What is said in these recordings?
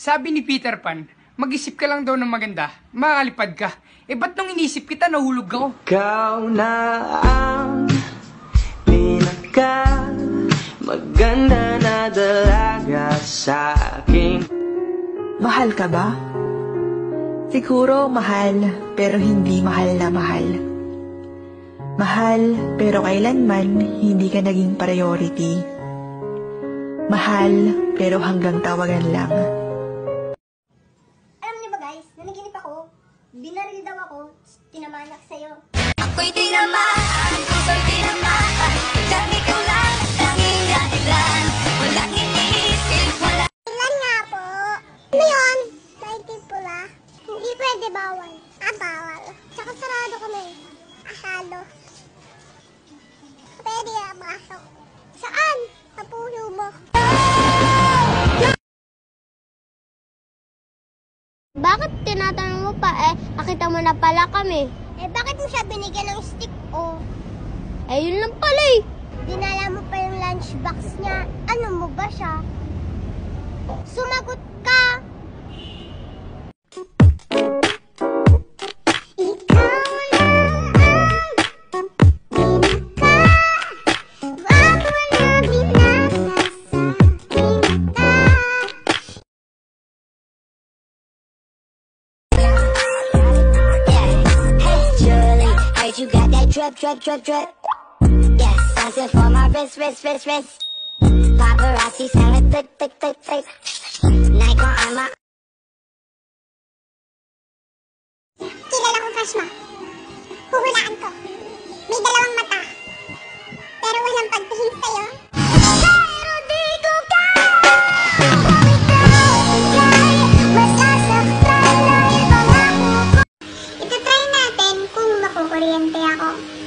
Sabi ni Peter Pan, mag-isip ka lang daw ng maganda, makakalipad ka. Eh ba't nung inisip kita, nahulog ako? Ikaw na ang pinaka maganda na dalaga sa akin. Mahal ka ba? Siguro mahal, pero hindi mahal na mahal. Mahal, pero kailanman hindi ka naging priority. Mahal, pero hanggang tawagan lang. Alam niyo ba guys, nanaginip ako, binaril daw ako, tinamanak sa'yo. Ako'y tinamaan, puso'y tinamaan, dami ko lang, tanging dahilan, walang iniisip, wala. Ilan nga po? Ano yun? Daigdig pula. Hindi pwede bawal. Bawal. Tsaka sarado kami. Asado. Pwede masok. Saan? Sa puno mo. Bakit tinatanong mo pa nakita mo na pala kami? Bakit mo siya binigyan ng stick yun lang pala Dinala mo pa yung lunchbox niya. Ano mo ba siya? Sumagot ka! Ikaw na ang pinaka bago na binasa sa pinta. Hey Julie, heard you got that drip, drip, drip, drip. Yes, dancing for my wrist, wrist, wrist, wrist. Paparazzi saying tick, tick, tick, tick. Nike on armor. Kilala kong crush mo. Huhulaan ko. May dalawang mata. Pero walang pagtingin sa'yo. Pero di ko kaya. Masasaktan na yung pangako ko. Itatry natin kung makukuryente ako.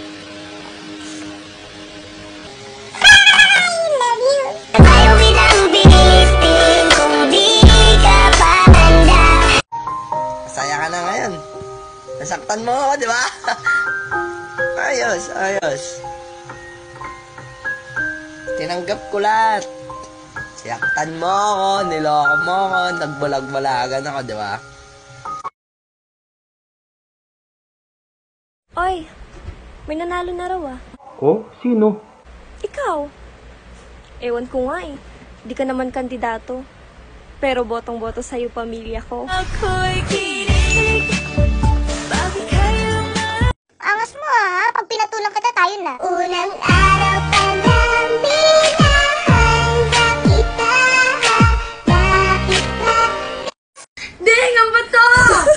I love you. Ayaw bilang bilistin kung di ka pa handa. Masaya ka na ngayon. Nasaktan mo ako, di ba? Ayos, ayos. Tinanggap ko lahat. Siyaktan mo ako, niloko mo ako, nagbulag-bulagan ako, di ba? Oy, may nanalo na raw ah. Oh? Sino? Ikaw. Ewan ko nga eh. Di ka naman kandidato. Pero botong-boto sa'yo pamilya ko. Ako'y kinig. Bakit kayo Angas mo pag pinatulang kita tayo na. Unang araw pa lang pinahanda kita. Bakit ba? Ding! Ang bato!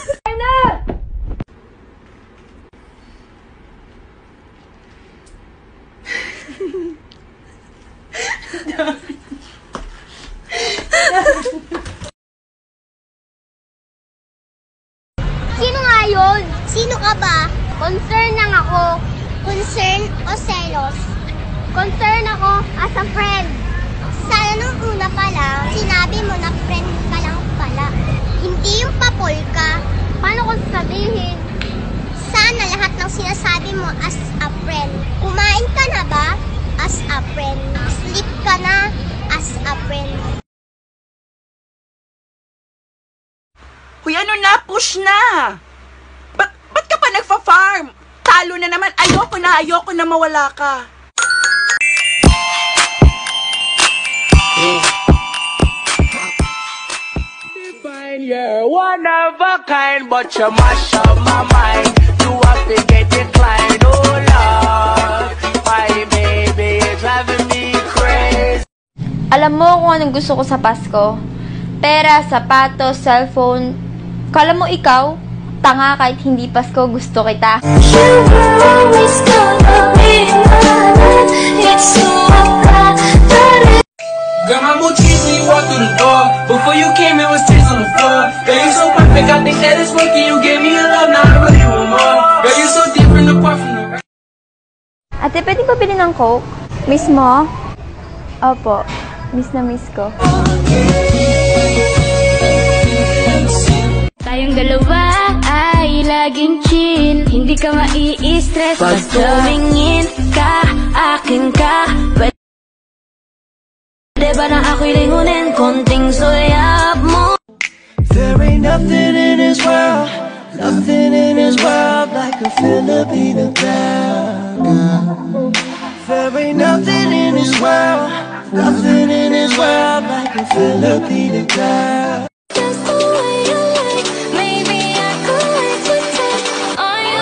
Sino nga yun? Sino ka ba? Concern lang ako. Concern o selos? Concern ako as a friend. Sana nung una pa lang, sinabi mo na friend ka lang pala. Hindi yung papol ka. Paano kung sabihin? Sana lahat ng sinasabi mo as a friend. Kumain ka na ba? As a friend. Sleep ka na? As a friend. Uy, ano na? Push na! Ba't ka pa nagfa-farm? Talo na naman. Ayoko na mawala ka. Fine, you're one of a kind, but you mash up my mind. You have to get declined, oh Lord. My baby is driving me crazy. Alam mo kung anong gusto ko sa Pasko? Pera, sapatos, cellphone. Kala mo ikaw? Tanga kahit hindi Pasko, gusto kita. Girl, my mood changed when you walked through the door. Before you came, it was tears on the floor. Girl, you so perfect, I think that it's working. You gave me your love, now I really want more. Girl, you so different apart from the rest. Ate, pwede ba bilhin ng Coke? Miss mo? Opo, miss na miss ko. Tayong dalawa ay laging chill. Hindi ka mai-stress pag tumingin ka, akin ka. Pwede ba na ako'y lingunin konting soyap mo? ain't nothing in this world, nothing in this world like a Filipino girl. There ain't nothing in this world, nothing in this world like a Filipino girl. Just the way you like, maybe I could wait to take on you.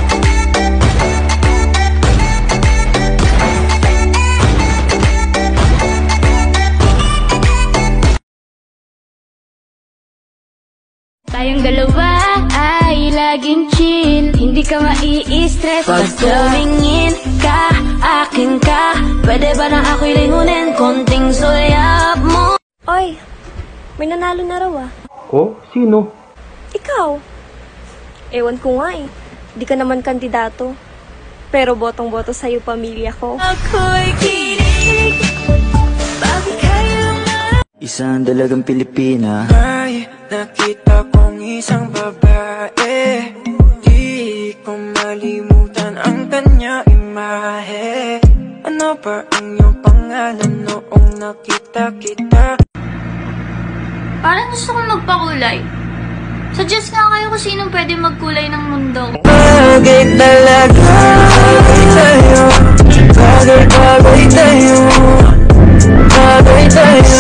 Tayong dalawa ay laging chill, hindi ka mai-stress. Pag tumingin ka, akin ka, pwede ba na ako'y lingunin, konting sulyap mo? Oy, may nanalo na raw ah. Oh, sino? Ikaw. Ewan ko nga eh. Di ka naman kandidato. Pero botong-boto sa'yo pamilya ko. Ako'y kinikilig, bakit kayo Isang dalagang Pilipina. Ay, nakita kong isang babae. Di ko malimutan ang kanya imahe. Ano ba ang iyong pangalan noong nakita kita? Parang gusto kong magpakulay. Suggest nga kayo kung sinong pwede magkulay ng mundo. Bagay talaga tayo. Bagay tayo. Bagay tayo.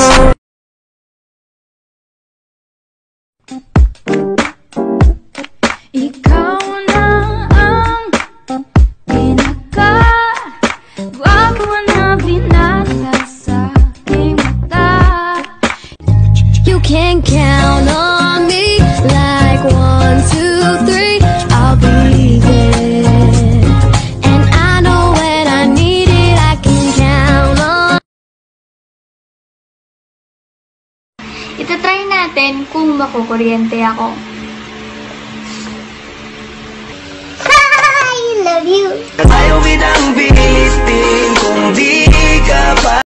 Ikaw na ang pinaka-gwapo na binata sa aking mata. You can count on me like 1, 2, 3, I'll be there. And I know when I need it, I can count on. Itatry natin kung makukuryente ako. I love you. Tayo bidang Pilipin kung di ka pa